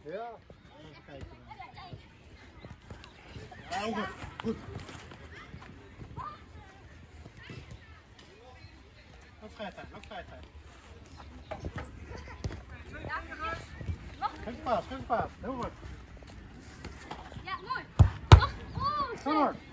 Ja, even kijken. Ja, goed. Goed. Nog vrijheid, nog vrijheid. Geef een paas, geef een paas. Heel goed. Ja, mooi. Oh, Kom maar.